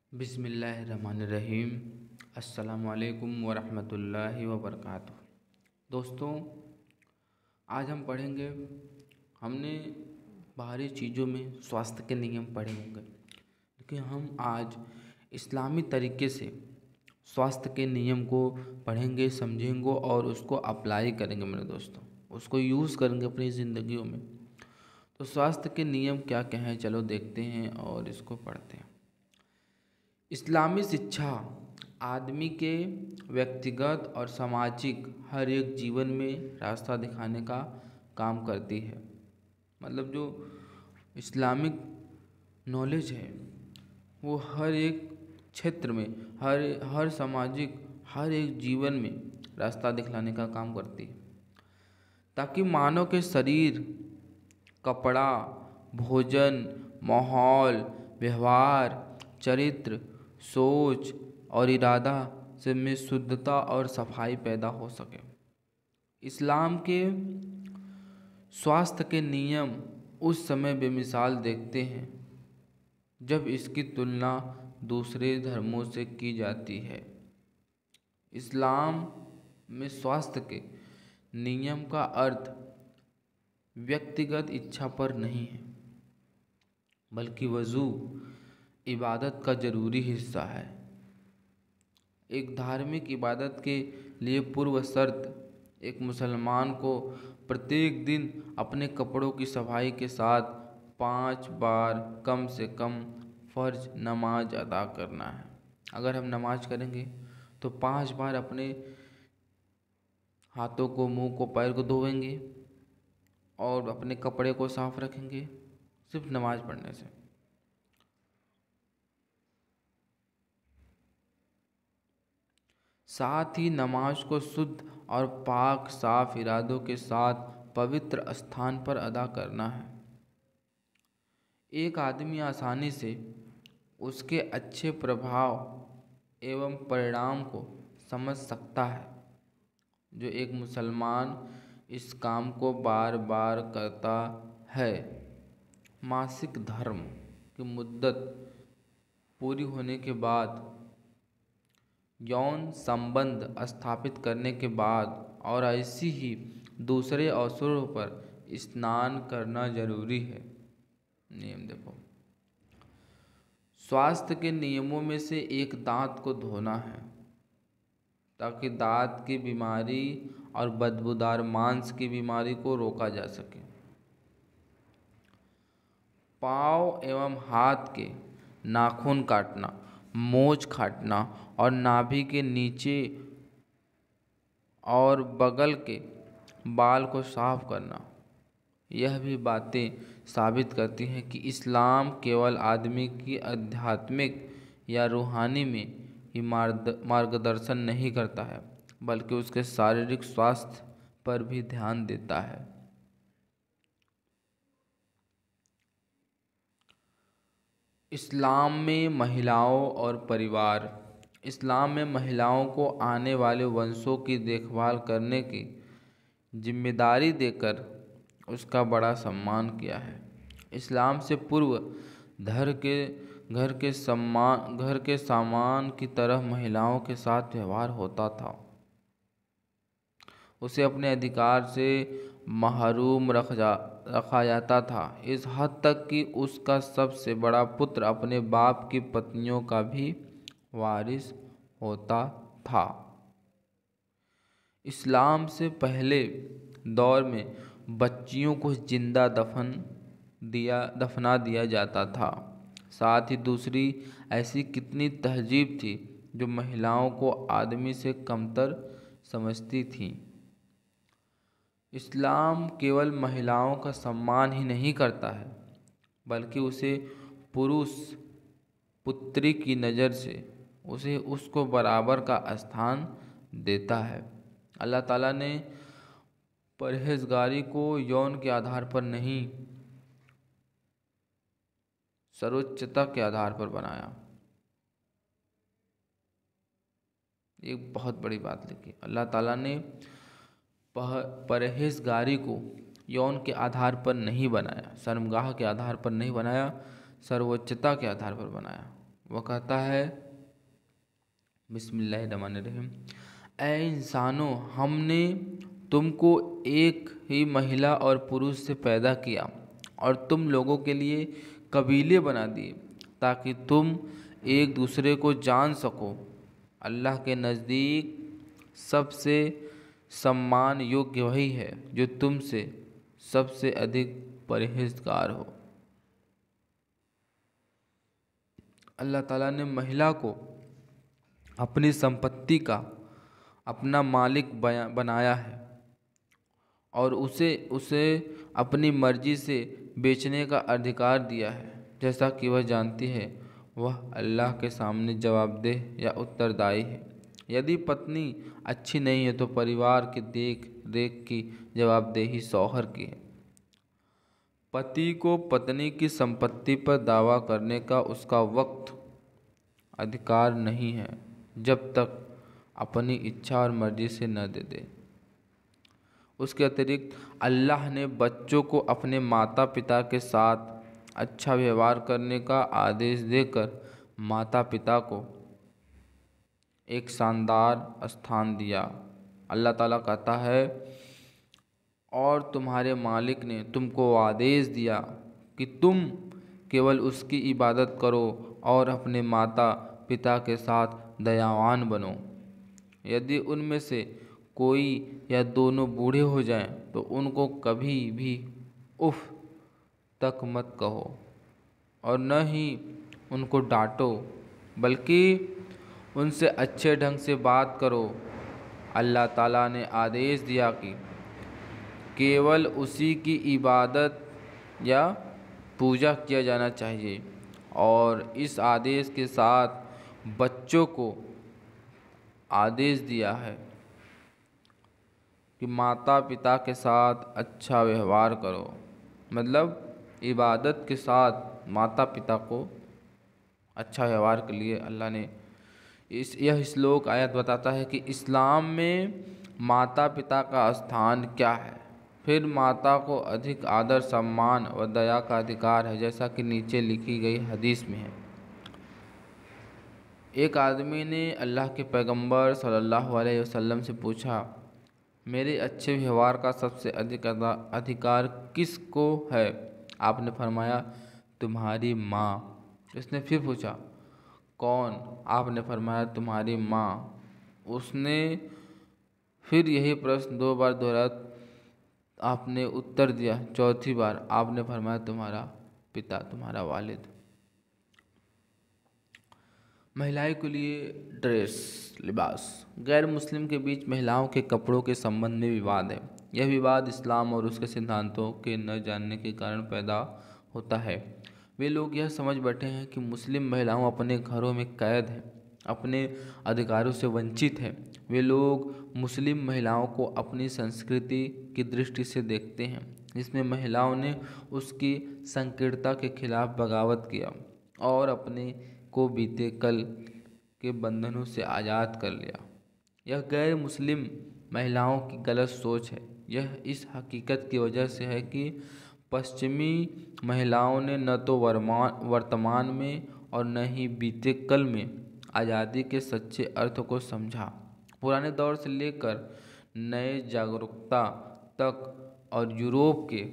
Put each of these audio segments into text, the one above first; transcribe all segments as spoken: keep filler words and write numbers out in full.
बिस्मिल्लाहिर्रहमानिर्रहीम। अस्सलामुअलैकुम वरहमतुल्लाहि वबरकातुहू। दोस्तों, आज हम पढ़ेंगे। हमने बाहरी चीज़ों में स्वास्थ्य के नियम पढ़े होंगे, लेकिन हम आज इस्लामी तरीके से स्वास्थ्य के नियम को पढ़ेंगे, समझेंगे और उसको अप्लाई करेंगे मेरे दोस्तों, उसको यूज़ करेंगे अपनी ज़िंदगियों में। तो स्वास्थ्य के नियम क्या क्या हैं, चलो देखते हैं और इसको पढ़ते हैं। इस्लामी शिक्षा आदमी के व्यक्तिगत और सामाजिक हर एक जीवन में रास्ता दिखाने का काम करती है। मतलब जो इस्लामिक नॉलेज है वो हर एक क्षेत्र में, हर हर सामाजिक हर एक जीवन में रास्ता दिखलाने का काम करती है, ताकि मानव के शरीर, कपड़ा, भोजन, माहौल, व्यवहार, चरित्र, सोच और इरादा से में शुद्धता और सफाई पैदा हो सके। इस्लाम के स्वास्थ्य के नियम उस समय बेमिसाल देखते हैं जब इसकी तुलना दूसरे धर्मों से की जाती है। इस्लाम में स्वास्थ्य के नियम का अर्थ व्यक्तिगत इच्छा पर नहीं है, बल्कि वज़ू इबादत का ज़रूरी हिस्सा है। एक धार्मिक इबादत के लिए पूर्व शर्त एक मुसलमान को प्रत्येक दिन अपने कपड़ों की सफाई के साथ पाँच बार कम से कम फ़र्ज नमाज अदा करना है। अगर हम नमाज करेंगे तो पाँच बार अपने हाथों को, मुंह को, पैर को धोएंगे और अपने कपड़े को साफ रखेंगे, सिर्फ नमाज पढ़ने से। साथ ही नमाज को शुद्ध और पाक साफ इरादों के साथ पवित्र स्थान पर अदा करना है। एक आदमी आसानी से उसके अच्छे प्रभाव एवं परिणाम को समझ सकता है जो एक मुसलमान इस काम को बार बार करता है। मासिक धर्म की मुद्दत पूरी होने के बाद, यौन संबंध स्थापित करने के बाद और ऐसी ही दूसरे अवसरों पर स्नान करना जरूरी है। नियम देखो, स्वास्थ्य के नियमों में से एक दांत को धोना है, ताकि दांत की बीमारी और बदबूदार मांस की बीमारी को रोका जा सके। पाँव एवं हाथ के नाखून काटना, मोच काटना और नाभि के नीचे और बगल के बाल को साफ करना, यह भी बातें साबित करती हैं कि इस्लाम केवल आदमी की आध्यात्मिक या रूहानी में ही मार्गदर्शन नहीं करता है, बल्कि उसके शारीरिक स्वास्थ्य पर भी ध्यान देता है। इस्लाम में महिलाओं और परिवार। इस्लाम में महिलाओं को आने वाले वंशों की देखभाल करने की जिम्मेदारी देकर उसका बड़ा सम्मान किया है। इस्लाम से पूर्व घर के घर के सम्मान घर के सामान की तरह महिलाओं के साथ व्यवहार होता था। उसे अपने अधिकार से महरूम रख जा रखा जाता था, इस हद तक कि उसका सबसे बड़ा पुत्र अपने बाप की पत्नियों का भी वारिस होता था। इस्लाम से पहले दौर में बच्चियों को जिंदा दफन दिया दफना दिया जाता था। साथ ही दूसरी ऐसी कितनी तहजीब थी जो महिलाओं को आदमी से कमतर समझती थी। इस्लाम केवल महिलाओं का सम्मान ही नहीं करता है, बल्कि उसे पुरुष पुत्री की नज़र से उसे उसको बराबर का स्थान देता है। अल्लाह ताला ने परहेजगारी को यौन के आधार पर नहीं, सर्वोच्चता के आधार पर बनाया। एक बहुत बड़ी बात लिखी, अल्लाह ताला ने परहेजगारी को यौन के आधार पर नहीं बनाया, शर्मगाह के आधार पर नहीं बनाया, सर्वोच्चता के आधार पर बनाया। वह कहता है, बिस्मिल्लाहिर्रहमानिर्रहीम, ऐ इंसानों, हमने तुमको एक ही महिला और पुरुष से पैदा किया और तुम लोगों के लिए कबीले बना दिए ताकि तुम एक दूसरे को जान सको। अल्लाह के नज़दीक सबसे सम्मान योग्य वही है जो तुमसे सबसे अधिक परहेजगार हो। अल्लाह ताला ने महिला को अपनी संपत्ति का अपना मालिक बनाया है और उसे उसे अपनी मर्जी से बेचने का अधिकार दिया है, जैसा कि वह जानती है वह अल्लाह के सामने जवाबदेह या उत्तरदायी है। यदि पत्नी अच्छी नहीं है तो परिवार की देख रेख की जवाबदेही शौहर की है। पति को पत्नी की संपत्ति पर दावा करने का उसका वक्त अधिकार नहीं है जब तक अपनी इच्छा और मर्जी से न दे दे। उसके अतिरिक्त अल्लाह ने बच्चों को अपने माता पिता के साथ अच्छा व्यवहार करने का आदेश देकर माता पिता को एक शानदार स्थान दिया। अल्लाह ताला कहता है, और तुम्हारे मालिक ने तुमको आदेश दिया कि तुम केवल उसकी इबादत करो और अपने माता पिता के साथ दयावान बनो। यदि उनमें से कोई या दोनों बूढ़े हो जाएं तो उनको कभी भी उफ तक मत कहो और न ही उनको डांटो, बल्कि उनसे अच्छे ढंग से बात करो। अल्लाह ताला ने आदेश दिया कि केवल उसी की इबादत या पूजा किया जाना चाहिए और इस आदेश के साथ बच्चों को आदेश दिया है कि माता पिता के साथ अच्छा व्यवहार करो। मतलब इबादत के साथ माता पिता को अच्छा व्यवहार के लिए अल्लाह ने इस यह श्लोक आयत बताता है कि इस्लाम में माता पिता का स्थान क्या है। फिर माता को अधिक आदर सम्मान व दया का अधिकार है, जैसा कि नीचे लिखी गई हदीस में है। एक आदमी ने अल्लाह के पैगंबर सल्लल्लाहु अलैहि वसल्लम से पूछा, मेरे अच्छे व्यवहार का सबसे अधिक अधिकार किसको है? आपने फरमाया, तुम्हारी माँ। उसने फिर पूछा, कौन? आपने फरमाया, तुम्हारी माँ। उसने फिर यही प्रश्न दो बार दोहराया। आपने उत्तर दिया चौथी बार। आपने फरमाया, तुम्हारा पिता, तुम्हारा वालिद। महिलाओं के लिए ड्रेस लिबास। गैर मुस्लिम के बीच महिलाओं के कपड़ों के संबंध में विवाद है। यह विवाद इस्लाम और उसके सिद्धांतों के न जानने के कारण पैदा होता है। वे लोग यह समझ बैठे हैं कि मुस्लिम महिलाओं अपने घरों में कैद हैं, अपने अधिकारों से वंचित हैं। वे लोग मुस्लिम महिलाओं को अपनी संस्कृति की दृष्टि से देखते हैं, जिसमें महिलाओं ने उसकी संकीर्णता के खिलाफ बगावत किया और अपने को बीते कल के बंधनों से आज़ाद कर लिया। यह गैर मुस्लिम महिलाओं की गलत सोच है। यह इस हकीकत की वजह से है कि पश्चिमी महिलाओं ने न तो वर्तमान में और न ही बीते कल में आज़ादी के सच्चे अर्थ को समझा। पुराने दौर से लेकर नए जागरूकता तक और यूरोप के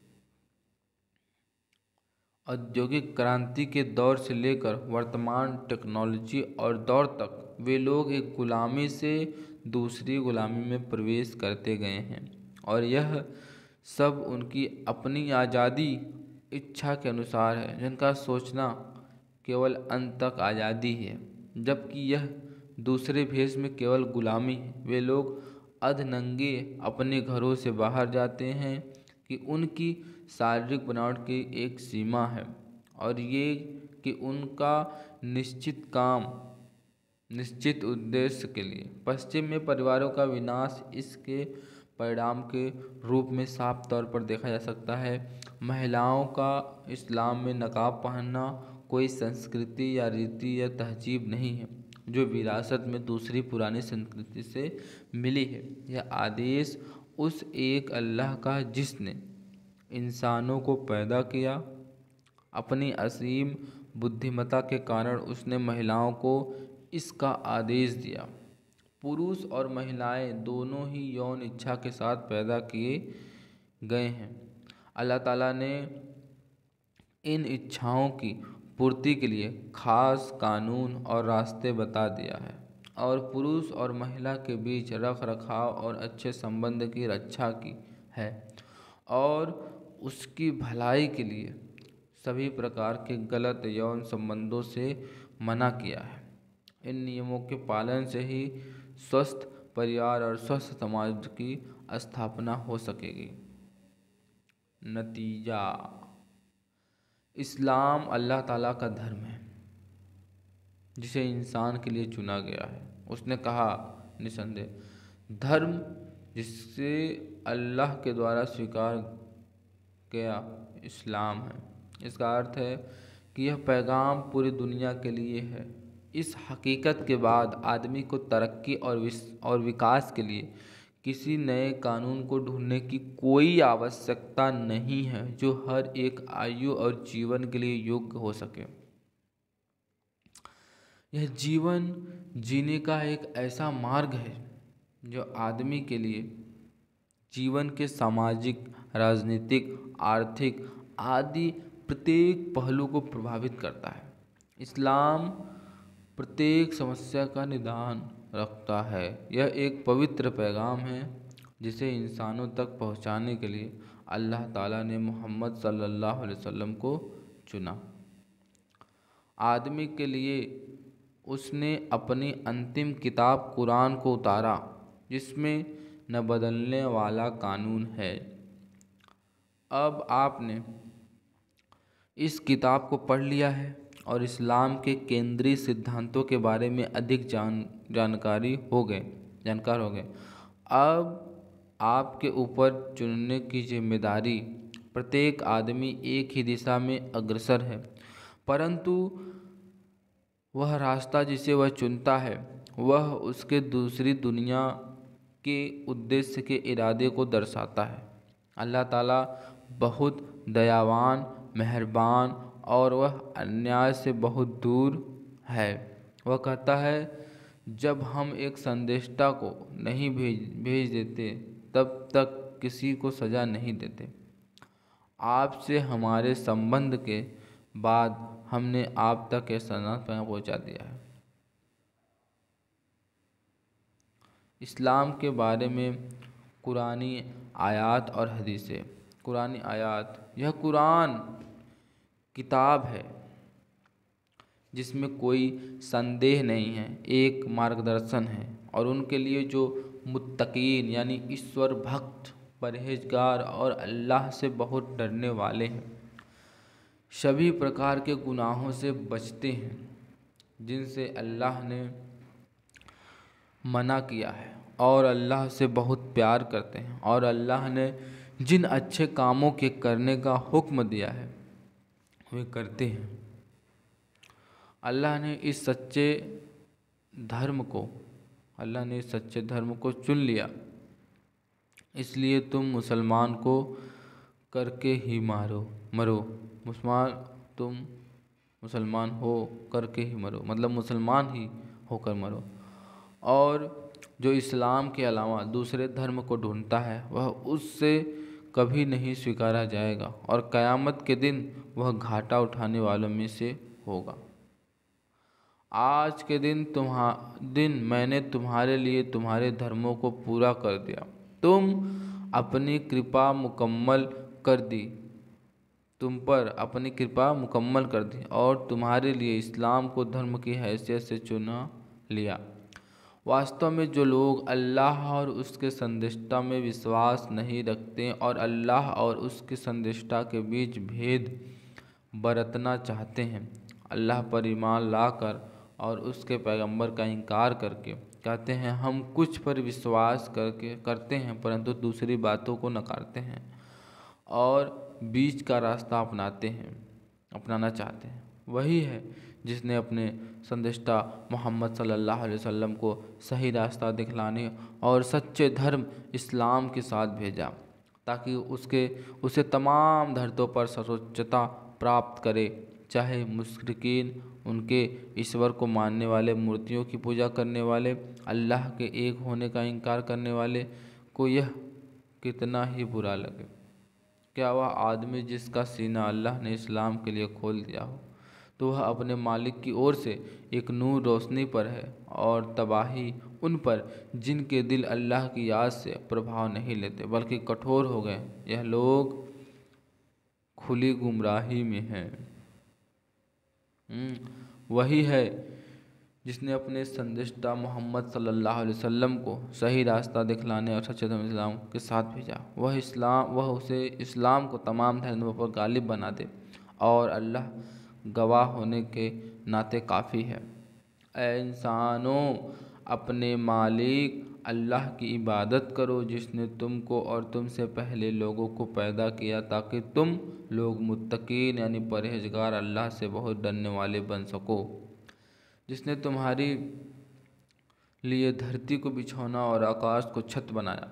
औद्योगिक क्रांति के दौर से लेकर वर्तमान टेक्नोलॉजी और दौर तक वे लोग एक गुलामी से दूसरी गुलामी में प्रवेश करते गए हैं और यह सब उनकी अपनी आज़ादी इच्छा के अनुसार है, जिनका सोचना केवल अंत तक आज़ादी है, जबकि यह दूसरे भेष में केवल गुलामी है। वे लोग अधनंगे अपने घरों से बाहर जाते हैं कि उनकी शारीरिक बनावट की एक सीमा है और ये कि उनका निश्चित काम निश्चित उद्देश्य के लिए। पश्चिम में परिवारों का विनाश इसके परिणाम के रूप में साफ तौर पर देखा जा सकता है। महिलाओं का इस्लाम में नकाब पहनना कोई संस्कृति या रीति या तहजीब नहीं है जो विरासत में दूसरी पुरानी संस्कृति से मिली है। यह आदेश उस एक अल्लाह का जिसने इंसानों को पैदा किया, अपनी असीम बुद्धिमत्ता के कारण उसने महिलाओं को इसका आदेश दिया। पुरुष और महिलाएं दोनों ही यौन इच्छा के साथ पैदा किए गए हैं। अल्लाह ताला ने इन इच्छाओं की पूर्ति के लिए खास कानून और रास्ते बता दिया है और पुरुष और महिला के बीच रख रखाव और अच्छे संबंध की रक्षा की है और उसकी भलाई के लिए सभी प्रकार के गलत यौन संबंधों से मना किया है। इन नियमों के पालन से ही स्वस्थ परिवार और स्वस्थ समाज की स्थापना हो सकेगी। नतीजा, इस्लाम अल्लाह ताला का धर्म है जिसे इंसान के लिए चुना गया है। उसने कहा, निसंदेह धर्म जिससे अल्लाह के द्वारा स्वीकार किया इस्लाम है। इसका अर्थ है कि यह पैगाम पूरी दुनिया के लिए है। इस हकीकत के बाद आदमी को तरक्की और विस और विकास के लिए किसी नए कानून को ढूंढने की कोई आवश्यकता नहीं है जो हर एक आयु और जीवन के लिए योग्य हो सके। यह जीवन जीने का एक ऐसा मार्ग है जो आदमी के लिए जीवन के सामाजिक, राजनीतिक, आर्थिक आदि प्रत्येक पहलू को प्रभावित करता है। इस्लाम प्रत्येक समस्या का निदान रखता है। यह एक पवित्र पैगाम है जिसे इंसानों तक पहुंचाने के लिए अल्लाह ताला ने मोहम्मद सल्लल्लाहु अलैहि वसल्लम को चुना। आदमी के लिए उसने अपनी अंतिम किताब कुरान को उतारा जिसमें न बदलने वाला कानून है। अब आपने इस किताब को पढ़ लिया है और इस्लाम के केंद्रीय सिद्धांतों के बारे में अधिक जान जानकारी हो गए जानकार हो गए। अब आपके ऊपर चुनने की जिम्मेदारी। प्रत्येक आदमी एक ही दिशा में अग्रसर है, परंतु वह रास्ता जिसे वह चुनता है वह उसके दूसरी दुनिया के उद्देश्य के इरादे को दर्शाता है। अल्लाह ताला बहुत दयावान, मेहरबान और वह अन्याय से बहुत दूर है। वह कहता है, जब हम एक संदेष्टा को नहीं भेज भेज देते तब तक किसी को सज़ा नहीं देते। आपसे हमारे संबंध के बाद हमने आप तक यह सनद पहुँचा दिया है। इस्लाम के बारे में कुरानी आयात और हदीसें। कुरानी आयात, यह कुरान किताब है जिसमें कोई संदेह नहीं है, एक मार्गदर्शन है और उनके लिए जो मुत्तकीन यानी ईश्वर भक्त, परहेजगार और अल्लाह से बहुत डरने वाले हैं, सभी प्रकार के गुनाहों से बचते हैं जिनसे अल्लाह ने मना किया है और अल्लाह से बहुत प्यार करते हैं और अल्लाह ने जिन अच्छे कामों के करने का हुक्म दिया है वे करते हैं। अल्लाह ने इस सच्चे धर्म को अल्लाह ने इस सच्चे धर्म को चुन लिया, इसलिए तुम मुसलमान को करके ही मारो मरो मुसलमान तुम मुसलमान हो करके ही मरो, मतलब मुसलमान ही होकर मरो। और जो इस्लाम के अलावा दूसरे धर्म को ढूंढता है वह उससे कभी नहीं स्वीकारा जाएगा और क़यामत के दिन वह घाटा उठाने वालों में से होगा। आज के दिन तुम्हा दिन मैंने तुम्हारे लिए तुम्हारे धर्मों को पूरा कर दिया। तुम अपनी कृपा मुकम्मल कर दी तुम पर अपनी कृपा मुकम्मल कर दी और तुम्हारे लिए इस्लाम को धर्म की हैसियत से चुना लिया। वास्तव में जो लोग अल्लाह और उसके संदेष्टा में विश्वास नहीं रखते और अल्लाह और उसके संदेष्टा के बीच भेद बरतना चाहते हैं, अल्लाह पर ईमान लाकर और उसके पैगंबर का इनकार करके कहते हैं हम कुछ पर विश्वास करके करते हैं परंतु दूसरी बातों को नकारते हैं और बीच का रास्ता अपनाते हैं अपनाना चाहते हैं, वही है जिसने अपने संदेष्टा मोहम्मद सल्लल्लाहु अलैहि वसल्लम को सही रास्ता दिखलाने और सच्चे धर्म इस्लाम के साथ भेजा ताकि उसके उसे तमाम धरतों पर सर्वोच्चता प्राप्त करे, चाहे मुशरिकीन, उनके ईश्वर को मानने वाले, मूर्तियों की पूजा करने वाले, अल्लाह के एक होने का इनकार करने वाले को यह कितना ही बुरा लगे। क्या वह आदमी जिसका सीना अल्लाह ने इस्लाम के लिए खोल दिया हो, तो वह अपने मालिक की ओर से एक नूर रोशनी पर है, और तबाही उन पर जिनके दिल अल्लाह की याद से प्रभाव नहीं लेते बल्कि कठोर हो गए। यह लोग खुली गुमराही में हैं। वही है जिसने अपने संदेशदा मोहम्मद सल्लल्लाहु अलैहि वसल्लम को सही रास्ता दिखलाने और सच्चे धर्म इस्लाम के साथ भेजा। वह इस्लाम वह उसे इस्लाम को तमाम धर्मों पर गालिब बना दे, और अल्लाह गवाह होने के नाते काफ़ी है। ऐ इंसानों, अपने मालिक अल्लाह की इबादत करो जिसने तुमको और तुमसे पहले लोगों को पैदा किया, ताकि तुम लोग मुत्तकीन यानी परहेजगार, अल्लाह से बहुत डरने वाले बन सको। जिसने तुम्हारी लिए धरती को बिछौना और आकाश को छत बनाया,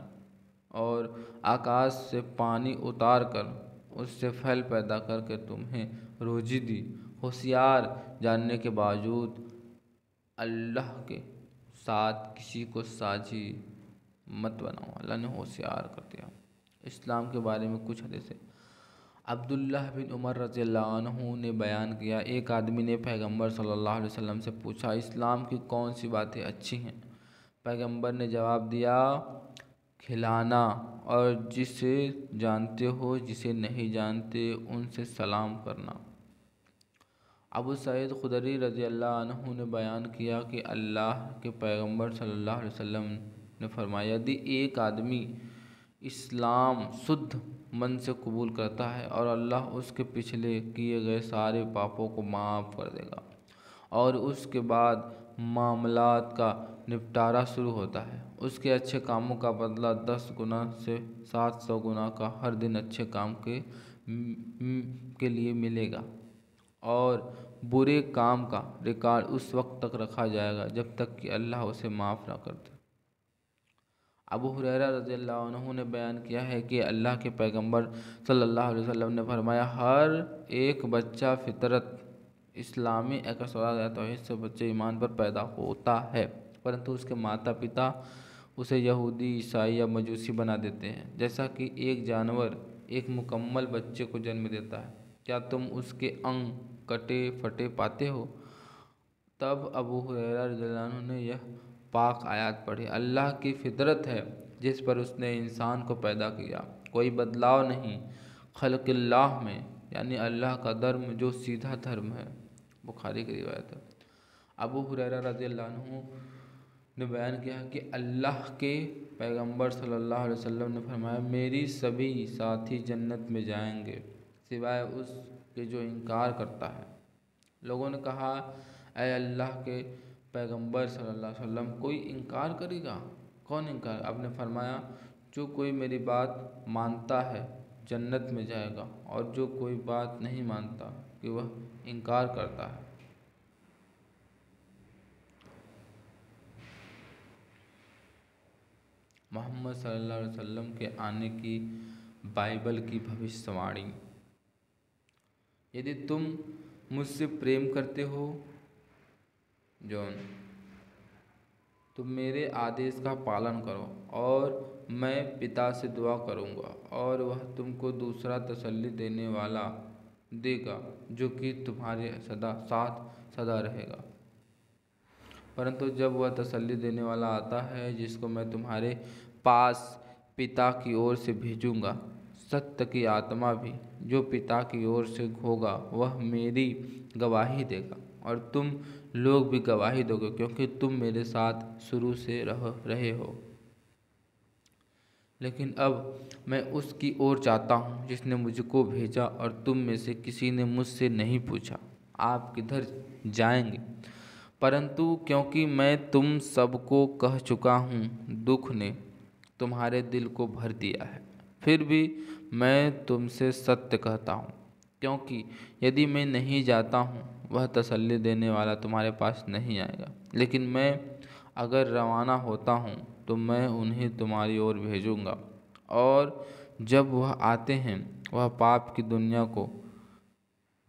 और आकाश से पानी उतार कर उससे फल पैदा करके तुम्हें रोजी दी। होशियार जानने के बावजूद अल्लाह के साथ किसी को साझी मत बनाओ। अल्लाह ने होशियार कर दिया। इस्लाम के बारे में कुछ हदीसें। अब्दुल्लाह बिन उमर रज़ियल्लाहु अन्हु ने बयान किया, एक आदमी ने पैगंबर सल्लल्लाहु अलैहि वसल्लम से पूछा, इस्लाम की कौन सी बातें अच्छी हैं? पैगंबर ने जवाब दिया, खिलाना, और जिसे जानते हो जिसे नहीं जानते उनसे सलाम करना। अबू सईद खुदरी रज़ियल्लाहु अन्हु ने बयान किया कि अल्लाह के पैगंबर सल्लल्लाहु अलैहि वसल्लम ने फरमाया, यदि एक आदमी इस्लाम शुद्ध मन से कबूल करता है और अल्लाह उसके पिछले किए गए सारे पापों को माफ़ कर देगा, और उसके बाद मामलात का निपटारा शुरू होता है। उसके अच्छे कामों का बदला दस गुना से सात सौ गुना का हर दिन अच्छे काम के के लिए मिलेगा, और बुरे काम का रिकॉर्ड उस वक्त तक रखा जाएगा जब तक कि अल्लाह उसे माफ़ ना कर दे। अबू हुरैरा रज़ियल्लाहु अन्हु ने बयान किया है कि अल्लाह के पैगंबर सल्लल्लाहु अलैहि वसल्लम ने फरमाया, हर एक बच्चा फितरत इस्लामी एकसवाद या तौहीद से बच्चे ईमान पर पैदा होता है, परंतु उसके माता पिता उसे यहूदी, ईसाई या मजूसी बना देते हैं। जैसा कि एक जानवर एक मुकम्मल बच्चे को जन्म देता है, क्या तुम उसके अंग कटे फटे पाते हो? तब अबू हुरैरा रज़ियल्लाहु अन्हु ने यह पाक आयत पढ़ी, अल्लाह की फितरत है जिस पर उसने इंसान को पैदा किया, कोई बदलाव नहीं खल्क़िल्लाह में, यानी अल्लाह का धर्म जो सीधा धर्म है। बुखारी की रिवायत है। अबू हुरैरा रज़ियल्लाहु अन्हु ने बयान किया कि अल्लाह के पैगंबर सल्लल्लाहु अलैहि वसल्लम ने फरमाया, मेरी सभी साथी जन्नत में जाएंगे सिवाय उसके जो इनकार करता है। लोगों ने कहा, ऐ अल्लाह के पैगंबर सल्लल्लाहु अलैहि वसल्लम, कोई इनकार करेगा? कौन इनकार? आपने फरमाया, जो कोई मेरी बात मानता है जन्नत में जाएगा, और जो कोई बात नहीं मानता कि वह इनकार करता है। मोहम्मद सल्लल्लाहु अलैहि वसल्लम के आने की बाइबल की भविष्यवाणी। यदि तुम मुझसे प्रेम करते हो जॉन, तुम मेरे आदेश का पालन करो, और मैं पिता से दुआ करूँगा और वह तुमको दूसरा तसल्ली देने वाला देगा जो कि तुम्हारे सदा साथ सदा रहेगा। परंतु जब वह तसल्ली देने वाला आता है जिसको मैं तुम्हारे पास पिता की ओर से भेजूँगा, सत्य की आत्मा भी जो पिता की ओर से होगा, वह मेरी गवाही देगा, और तुम लोग भी गवाही दोगे क्योंकि तुम मेरे साथ शुरू से रह रहे हो। लेकिन अब मैं उसकी ओर जाता हूँ जिसने मुझको भेजा, और तुम में से किसी ने मुझसे नहीं पूछा आप किधर जाएंगे, परंतु क्योंकि मैं तुम सबको कह चुका हूँ, दुख ने तुम्हारे दिल को भर दिया है, फिर भी मैं तुमसे सत्य कहता हूँ, क्योंकि यदि मैं नहीं जाता हूँ वह तसल्ली देने वाला तुम्हारे पास नहीं आएगा, लेकिन मैं अगर रवाना होता हूँ तो मैं उन्हें तुम्हारी ओर भेजूँगा, और जब वह आते हैं वह पाप की दुनिया को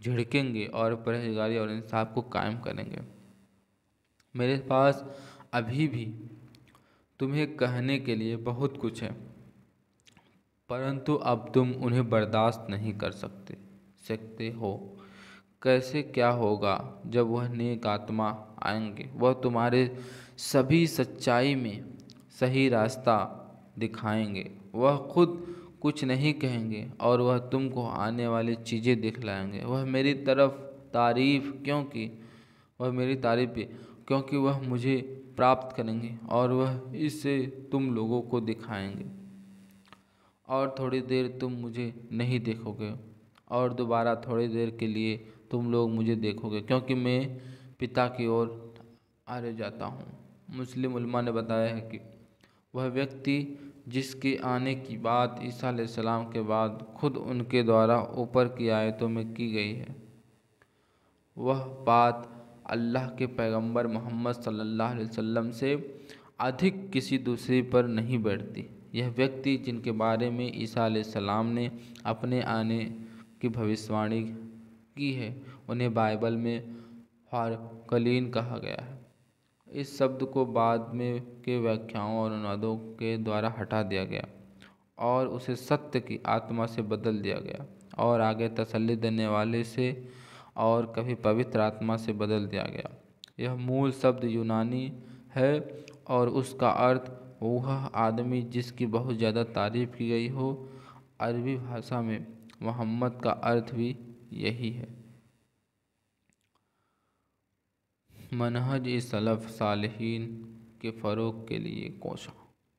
झिड़केंगे और परहेजगारी और इंसाफ को कायम करेंगे। मेरे पास अभी भी तुम्हें कहने के लिए बहुत कुछ है, परंतु अब तुम उन्हें बर्दाश्त नहीं कर सकते सकते हो। कैसे क्या होगा जब वह नेक आत्मा आएंगे, वह तुम्हारे सभी सच्चाई में सही रास्ता दिखाएंगे। वह खुद कुछ नहीं कहेंगे और वह तुमको आने वाली चीज़ें दिखलाएंगे। वह मेरी तरफ तारीफ़ क्योंकि वह मेरी तारीफ़ क्योंकि वह मुझे प्राप्त करेंगे और वह इससे तुम लोगों को दिखाएंगे। और थोड़ी देर तुम मुझे नहीं देखोगे और दोबारा थोड़ी देर के लिए तुम लोग मुझे देखोगे, क्योंकि मैं पिता की ओर आगे जाता हूँ। मुस्लिम उलमा ने बताया है कि वह व्यक्ति जिसके आने की बात ईसा अलैहिस्सलाम के बाद खुद उनके द्वारा ऊपर की आयतों में की गई है, वह बात अल्लाह के पैगंबर मोहम्मद सल्लल्लाहु अलैहि वसल्लम से अधिक किसी दूसरे पर नहीं बैठती। यह व्यक्ति जिनके बारे में ईसा अलैहिस्सलाम ने अपने आने की भविष्यवाणी की है, उन्हें बाइबल में फारकलीन कहा गया है। इस शब्द को बाद में के व्याख्याओं और अनुवादों के द्वारा हटा दिया गया और उसे सत्य की आत्मा से बदल दिया गया और आगे तसल्ली देने वाले से और कभी पवित्र आत्मा से बदल दिया गया। यह मूल शब्द यूनानी है और उसका अर्थ वह आदमी जिसकी बहुत ज़्यादा तारीफ़ की गई हो। अरबी भाषा में मोहम्मद का अर्थ भी यही है। मनहज ए सलफ़ सालिहीन के फ़रोग़ के लिए कोशिश।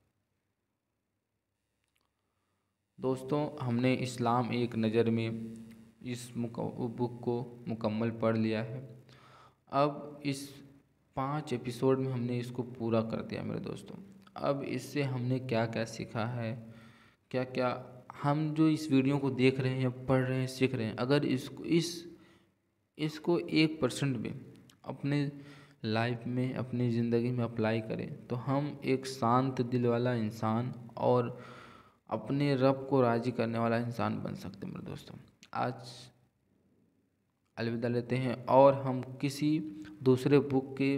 दोस्तों, हमने इस्लाम एक नज़र में इस बुक को मुकम्मल पढ़ लिया है। अब इस पाँच एपिसोड में हमने इसको पूरा कर दिया मेरे दोस्तों। अब इससे हमने क्या क्या सीखा है, क्या क्या हम जो इस वीडियो को देख रहे हैं, पढ़ रहे हैं, सीख रहे हैं, अगर इसको इस इसको एक परसेंट भी अपने लाइफ में, अपनी ज़िंदगी में अप्लाई करें तो हम एक शांत दिल वाला इंसान और अपने रब को राज़ी करने वाला इंसान बन सकते हैं मेरे दोस्तों। आज अलविदा लेते हैं और हम किसी दूसरे बुक के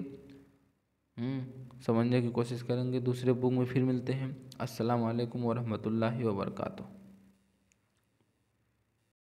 समझने की कोशिश करेंगे। दूसरे बुक में फिर मिलते हैं। अस्सलाम वालेकुम व रहमतुल्लाहि व बरकातुहू।